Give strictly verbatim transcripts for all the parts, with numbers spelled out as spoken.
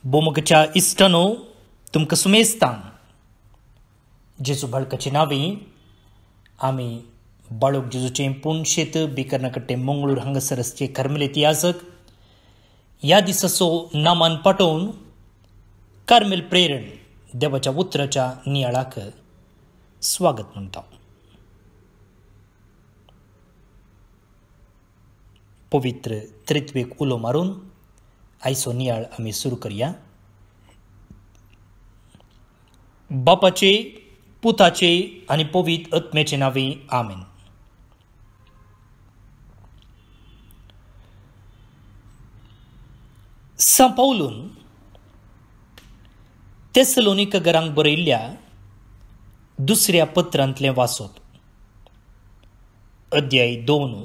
बोमगच्या इश्टनो तुमकां सुमेस्तान जेजू बाळकाची नावी आमी बाळूक जेजूचें पुणशेत बिकर्नाकट्टे मंगळूर हांगासरचे कार्मेलीत याजक ह्या दिसाचो नामान पाठोवन कार्मेल प्रेरण देवाच्या उतराच्या नियाळाक स्वागत म्हणटा. पवित्र त्रित्वेक उलो मारून आयचो नियाळ आमी सुरू करया. बापाचे, पुताचे आनी पवित्र आत्म्याचे नावे आमेन. सा पावलून तेसलोनिकरांक बरयल्ल्या दुसऱ्या पत्रांतलें वाचप. अध्याय दोन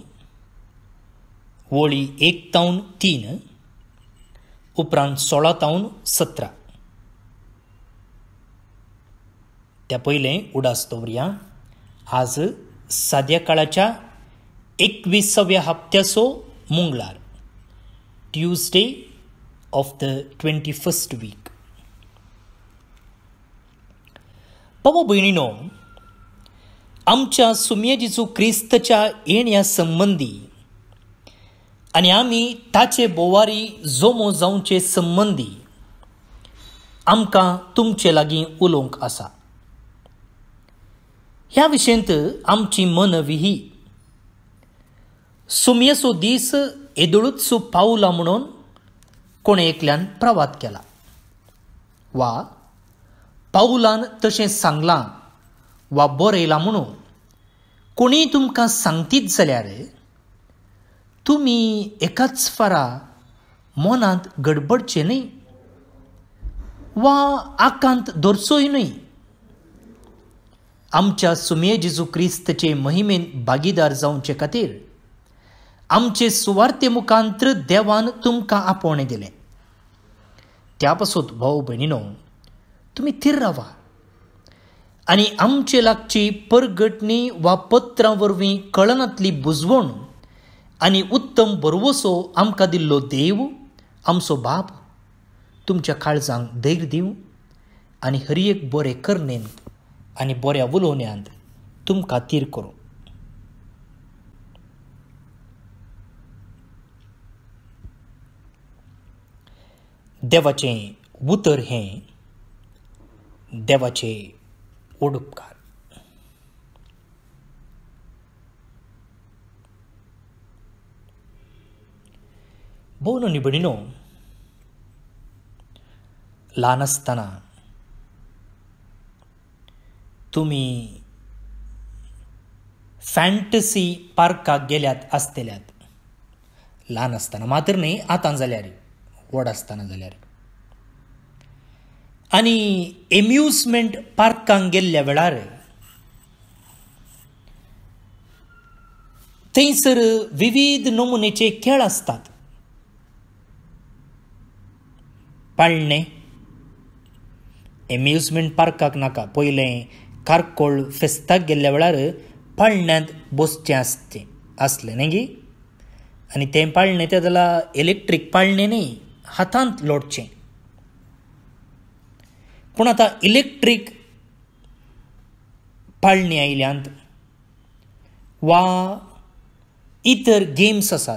वळी एक तावन तीन उपरांत सोळा तावन सतरा. त्या पयलें उडास दवरया. आज साद्या काळाच्या एकविसाव्या हप्त्याचो मंगळार, Tuesday of the twenty first week. भावा भयणीनो, आमच्या सुमये जेजू क्रिस्तच्या येण्या संबंदी आनी आमी ताचे बोवारी जोमो जावचे संबंदी आमकां तुमचे लागीं उलोवंक आसा. ह्या विशयंत आमची मनवी ही सुमयेचो दीस येदोळूच पावला म्हणून कोणे एकल्यान प्रवाद केला, वा पावलान तशें सांगलां वा बरयलां म्हणून कोणीय तुमकां सांगतीत जाल्यार तुमी एकाच फारा मनांत गडबडचे न्हय वा आकांत दरचोय न्हय. आमच्या सुमये जेजू क्रिस्तचे महिमेन भागीदार जावचे खातीर आमचे सुवार्ते मुखांत्र देवान तुमकां आपोवणें दिलें. त्या पासून भाव भयणीनो, तुमी थीर रावा आनी आमचे लागची परगटणी वा पत्रां वरवीं कळनातली बुजवण आनी उत्तम बरवसो आमकां दिल्लो देव आमचो बाप तुमच्या काळजांक धैर्य दिवं आनी हर एक बरे करणेन आनी बऱ्या उलोवण्यांत तुमकां थीर करूं. देवाचें उतर हें देवाचे ओडुपकार. भोवनो नी भयणीनो, ल्हान आसतना तुमी फॅन्टसी पार्काक गेल्यात आसतल्यात. ल्हान आसतना मात्र न्ही, आतां जाल्यार व्हड आसतना जाल्यार. आनी एम्युजमेंट पार्कांक गेल्ल्या वेळार थंयसर विविध नमुनेचे खेळ आसतात. पाळणे एम्युजमेंट पार्काक नाका, पयलें कारकोळ फेस्ताक गेल्ल्या वेळार पाळण्यांत बसचें आसचें आसलें न्ही गी. आनी तें पाळणें तें जाल्यार इलेक्ट्रीक पाळणें न्ही, हातांत लोटचें. पूण आतां इलेक्ट्रीक पाळणी आयल्यांत वा इतर गेम्स आसात.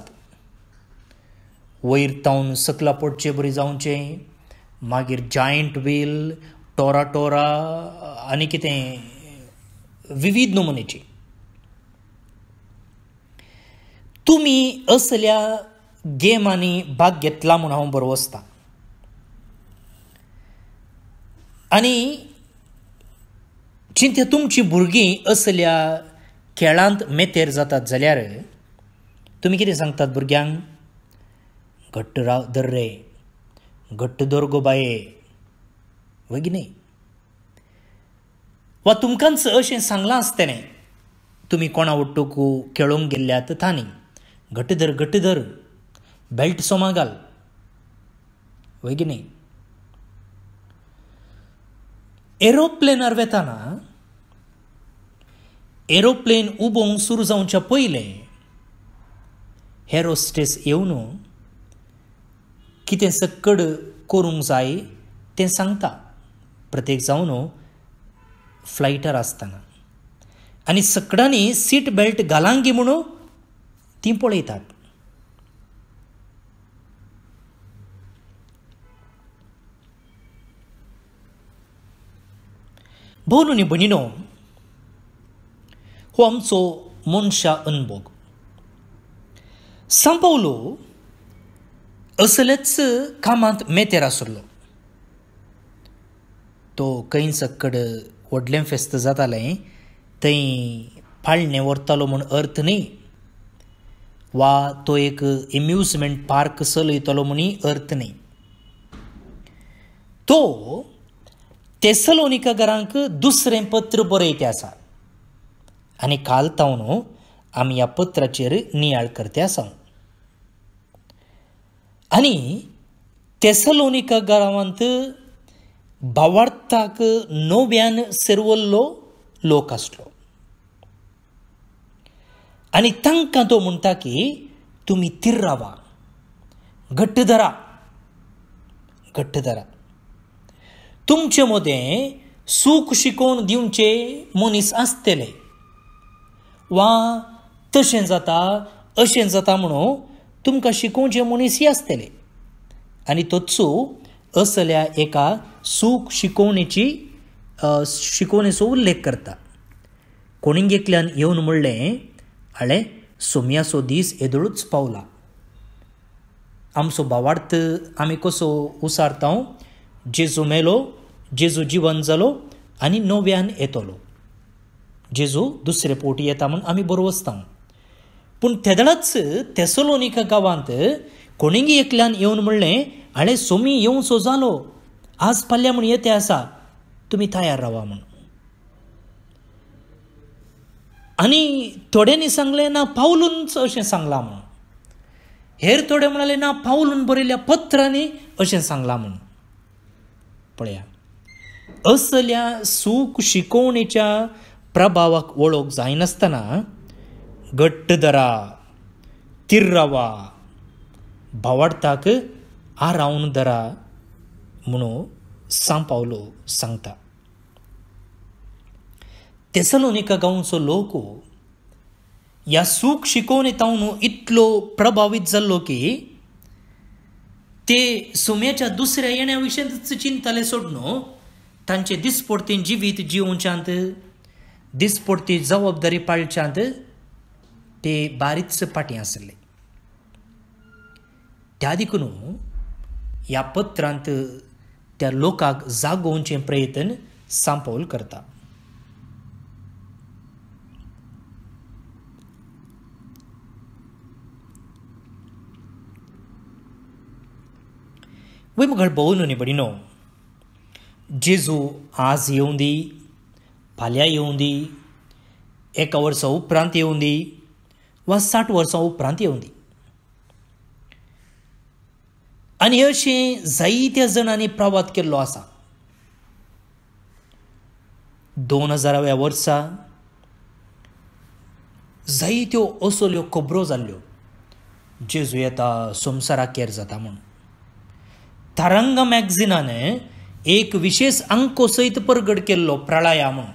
वयर तावन सकला पडचें बरी जावचें, मागीर जायंट व्हील, टोरा टोरा आनी कितें विविध नमुनेची. तुमी असल्या गेमांनी भाग घेतला म्हूण हांव बरो वसतां. आनी चिंत्या तुमची भुरगीं असल्या खेळांत मेतेर जातात जाल्यार तुमी कितें सांगतात भुरग्यांक? घट्ट राव धर रे, घट्ट धर गो बाये, वय की न्ही? वा तुमकांच अशें सांगलां आसतलें, तुमी कोणा वट्टूकू खेळोंक गेल्ल्यात थानी, घट्ट धर घट्ट धर, बेल्ट सोमा घाल, वय की न्ही? एरोप्लेनार वेताना एरोप्लेन उबोवंक सुरू जावच्या पयलें एरोस्टेस येवन कितें सक्कड करूंक जाय तें सांगता प्रत्येक जावन फ्लायटार आसतना आनी सकडांनी सीट बेल्ट घालांक गी म्हणून तीं पळयतात. भोव न्हू भयणीनो, हो आमचो मनशा अनुभव. सांत पावलो असलेच कामांत मेतेर आसलो. तो खंय सक्कड व्हडलें फेस्त जातालें थंय पाळणें व्हरतालो म्हूण अर्थ न्ही, वा तो एक एम्युजमेंट पार्क चलयतलो म्हणूय अर्थ न्ही. तो तेसलोनिकांक दुसरें पत्र बरयतें आसा आनी काल तावन आमी ह्या पत्राचेर नियाळ करते आसा. आनी तेसलोनिका गांवांत भावार्थाक नव्यान सेरवल्लो लोक आसलो आनी तांकां तो म्हणटा की तुमी थीर रावा, घट्ट धरा, घट्ट धरा. तुमचे मदें सूख शिकोवन दिवचे मनीस आसतले, वा तशें जाता अशें जाता म्हणून तुमकां शिकोवचे मनीसय आसतले. आनी तोचो असल्या एका सूख शिकोवणेची शिकोवणेचो उल्लेख करता. कोणींग एकल्यान येवन म्हणलें, आळे सोमयाचो दीस येदळूच पावला. आमचो भावार्थ आमी कसो उसारता? जेजू मेलो, जेजू जिवंत जालो आनी नव्यान येतलो. जेजू दुसरे पोटी येता म्हूण आमी बरोवस्ता. पूण तेदळाच तेसलोनिका गांवांत कोणींग एकल्यान येवन म्हणलें, आळे सोमी येवचो जालो, आज फाल्यां म्हूण येते आसा, तुमी तयार रावा म्हूण. आनी थोड्यांनी सांगलें ना पावलूनच अशें सांगलां म्हूण. हेर थोडे म्हणाले ना पावलून बरयल्ल्या पत्रांनी अशें सांगलां म्हूण. पळया, असल्या सूख शिकोवणेच्या प्रभावाक वळोवंक जायनासतना घट्ट धरा, थीर रावा, भावार्थाक आरावन धरा म्हणून सांत पावलो सांगता. तेसलोनिका गांवचो लोक ह्या सूख शिकोवणे तावन इतलो प्रभावीत जाल्लो की ते सोम्याच्या दुसऱ्या येण्या विशयीच चिंतले सोडून तांचे दिसपडतें जिवीत जिवोवच्यांत, दिसपडती जबाबदारी पाळच्यांत ते बारीच पाटी आसले. त्या देखून ह्या पत्रांत त्या लोकांक जागोवचे प्रयत्न सांत पाऊल करता. वय मुखार भोव न्हू भयणीनो, जेजू आज येवं दी, फाल्यां येवं दी, एका वर्सा उपरांत येवं दी, वा साठ वर्सां उपरांत येवं दी. आनी अशें जायत्या जाणांनी प्रवाद केल्लो आसा. दोन हजाराव्या वर्सा जायत्यो असल्यो खबरो जाल्ल्यो, जेजू येता, संवसाराक केर जाता म्हूण. तारंगा मॅगझिनान एक विशेष अंको सयत परगट केल्लो प्रळया म्हूण.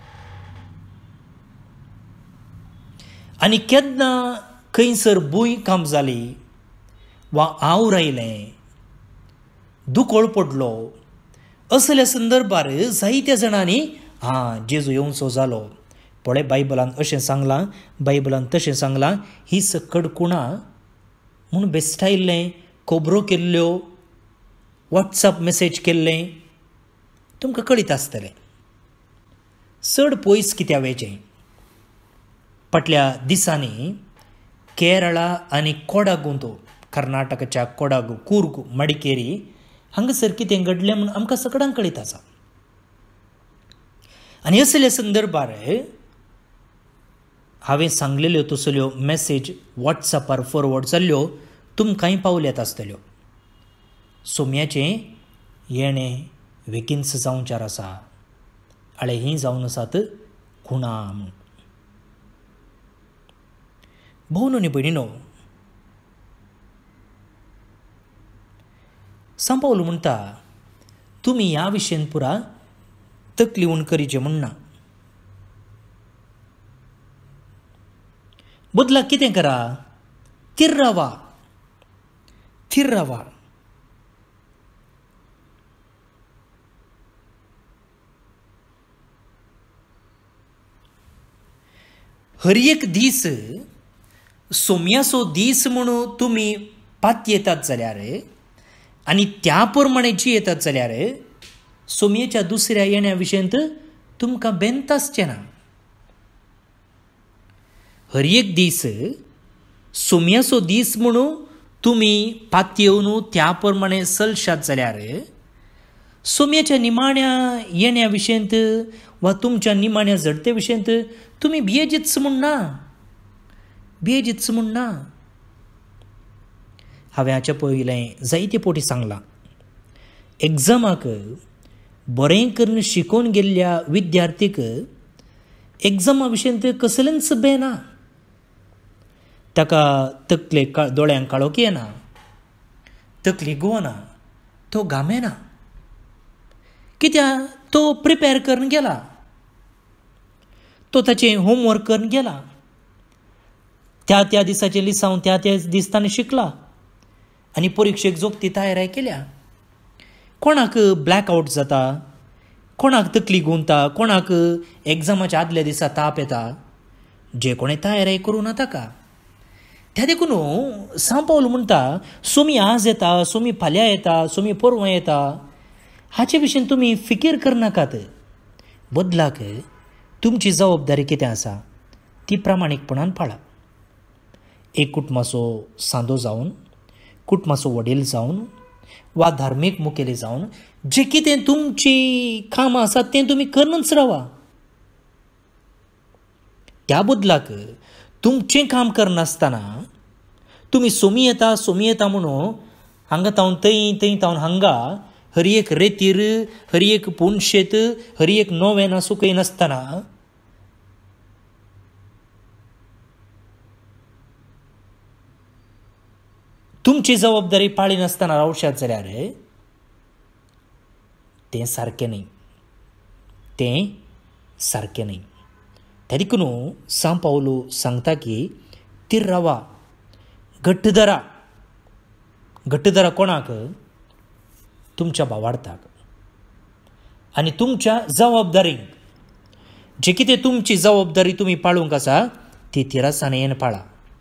आनी केन्ना खंयसर भूंय कांप जाली, वा आवड आयलें, दुकोळ पडलो, असल्या संदर्भार जायत्या जाणांनी हां जेजू येवचो जालो, पळय बायबलान अशें सांगलां, बायबलान तशें सांगलां, ही सकड कुणा म्हूण बेस्टायिल्लें खबरो केल्ल्यो, वॉट्सॅप मेसेज केल्लें तुमकां कळीत आसतलें. चड पयस कित्या वेचें. फाटल्या दिसांनी केरळा आनी कोडागूंत, कर्नाटकाच्या कोडागू, कूर्ग, मडिकेरी हांगासर कितें घडलें म्हूण आमकां सगळ्यांक कळीत आसा. आनी असल्या संदर्भार हांवें सांगलेल्यो तसल्यो मॅसेज वॉट्सॅपार फॉरवर्ड जाल्ल्यो तुमकांय पावल्यात आसतल्यो. सोम्याचें येणें बेगीनच जावचार आसा, आळे हीं जावन आसात खुणा म्हूण. भोव न्हू भयणीनो, सांपावलो म्हणटा तुमी ह्या विशयेन पुरा तकली उण करीचे म्हणना. बदलाक कितें करा? थीर रावा, थीर रावा. हर एक दीस सोमयाचो दीस म्हणून तुमी पात येतात जाल्यार आनी त्या प्रमाणे जी येतात जाल्यार सोमयेच्या दुसऱ्या येण्या विशयंत तुमकां बेंत आसचें ना. हर एक दीस सोमयाचो दीस म्हणून तुमी पात येवन त्या प्रमाणे चलशात जाल्यार सोमयाच्या निमाण्या येण्या विशयंत वा तुमच्या निमाण्या झडते विशयंत तुमी भियेजीतच म्हूण ना, भियेजीतच म्हूण ना. हांवें हाच्या पयलें जायते फावटी सांगलां, एग्जामाक बरें करून शिकून गेल्ल्या विद्यार्थीक एग्जामा विशयंत कसलेंच भंय ना. ताका तकले का दोळ्यांक काळोख येना, तकली घुंवना, तो घामेना. कित्याक तो प्रिपेर करून गेला, तो ताचें होमवर्क करून गेला, त्या त्या दिसाचे लिसांव त्या त्या दिसताना शिकला आनी परिक्षेक जोगती तयारी केल्या. कोणाक ब्लॅक आवट जाता, कोणाक तकली घुंवता, कोणाक एग्जामाच्या आदल्या दिसा ताप येता, जे कोणें तयारी करूं ना ताका. त्या देखून सांपावलो म्हणटा सोमी आज येता, सोमी फाल्यां येता, सोमी परवां येता, हाचे विशयेन तुमी फिकीर करनाकात. बदलाक तुमची जबाबदारी कितें आसा ती प्रामाणीकपणान पाळा. एक कुटुंबाचो सांदो जावन, कुटुंबाचो वडील जावन वा धार्मीक मुखेली जावन जे कितें तुमची कामां आसात तें तुमी करूनच रावा. त्या बदलाक तुमचें काम करनासतना तुमी सोमी येता सोमी येता म्हणून हांगा तावन थंय थंय तावन हांगा हर एक रेतीर, हर एक पोनशेत, हर एक नोवेन सुकय नासतना तुमची जबाबदारी पाळी नासतना रावशात जाल्यार तें सारकें न्ही, तें सारकें न्ही. त्या देखून सांपावलो सांगता की थीर रावा, घट्ट धरा. घट्ट धरा कोणाक? तुमच्या भावार्थाक. आनी तुमच्या जबाबदारीक जे कितें तुमची जबाबदारी तुमी पाळूंक आसा ती थिरासानेन पाळा.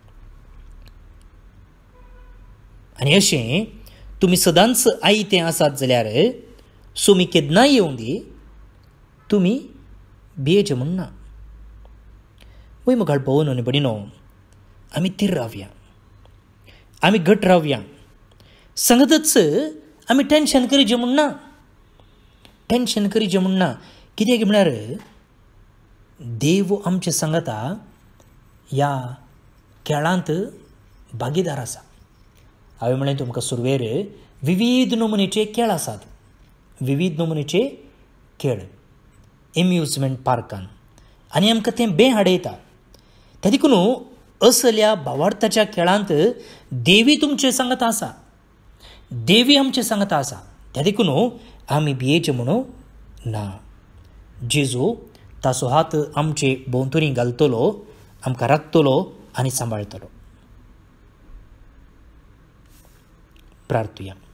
आनी अशें तुमी सदांच आयतें आसात जाल्यार सोमी केन्नाय येवं दी, तुमी भियेचें म्हूण ना. वय मुखार पळोवन न्हू बडिनो, आमी थीर रावया, आमी घट रावया. सांगतच आमी टेन्शन करीचें म्हूण ना, टेन्शन करीचें म्हूण ना. कित्याक म्हळ्यार देव आमचे सांगता ह्या खेळांत भागीदार आसा. हांवें म्हळें तुमकां सुरवेर विविध नमुनेचे खेळ आसात, विविध नमुनेचे खेळ एम्युजमेंट पार्कान, आनी आमकां तें बे हाडयता. त्या देखून असल्या भावार्थाच्या खेळांत देवी तुमचे सांगता आसा, देवी आमचे सांगता आसा. त्या देखून आमी भियेचें म्हणून ना. जेजू ताचो हात आमचे भोंवतणी घालतलो, आमकां राखतलो आनी सांबाळटलो. प्रार्थुया.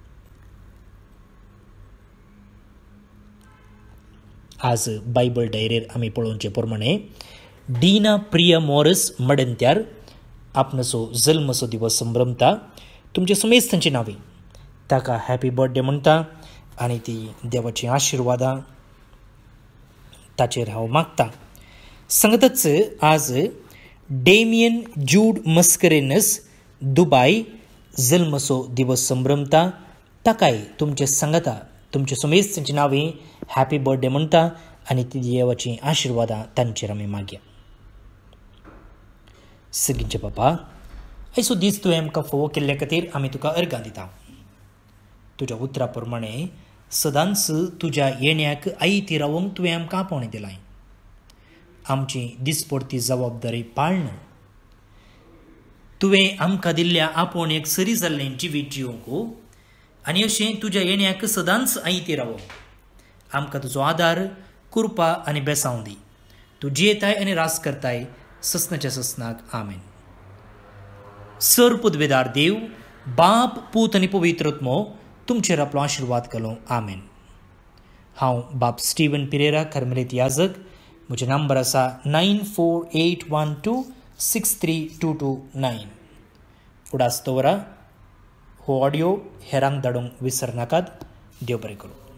आज बायबल डायरीर आमी पळोवचे प्रमाणे डिना प्रिया मॉरिस मडंत्यार आपणाचो जल्मचो दिवस संभ्रमता. तुमचे समेस्तांची नांवी ताका हॅपी बर्थडे म्हणटा आनी ती देवाची आशिर्वादां ताचेर हांव मागता. सांगताच आज डेमियन जूड मस्करेनस दुबाय जल्मचो दिवस संभ्रमता. ताकाय तुमचे सांगता, तुमचे समेस्तांची नांवी हॅपी बर्थडे म्हणटा आनी ती देवाची आशिर्वादां तांचेर आमी मागया. सगळींचे बाबा, आयचो दीस तुवें आमकां फोव केल्ले खातीर आमी तुका अर्गां दिता. तुज्या उतरा प्रमाणे सदांच तुज्या येण्याक आयती रावंक तुवें आमकां आपोवणें दिलां. आमची दिसपडती जबाबदारी पाळन तुवें आमकां दिल्ल्या आपोवणेक सरी जाल्लें जिवीत जिवंक आनी अशें तुज्या येण्याक सदांच आयती रावप। आमकां तुजो आदार, कृपा आनी बेसांव दी। तूं जियेताय आनी रास करताय ससनाच्या ससनाक आमेन। सर्वपुदवेदार देव, बाप, पूत आनी पवित्रत्मो तुमचेर आपलो आशिर्वाद घालो आमेन। हांव बाप स्टीवन पिरेरा कार्मेलीत याजक। म्हजें नंबर आसा nine four eight one two six three two two nine. उडास दवरा। हो ऑडियो हेरांक धाडूंक विसरनाकात। देव बरें करूं।